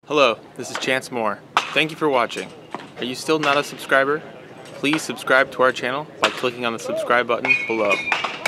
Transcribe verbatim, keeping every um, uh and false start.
Hello, this is Chance Moore. Thank you for watching. Are you still not a subscriber? Please subscribe to our channel by clicking on the subscribe button below.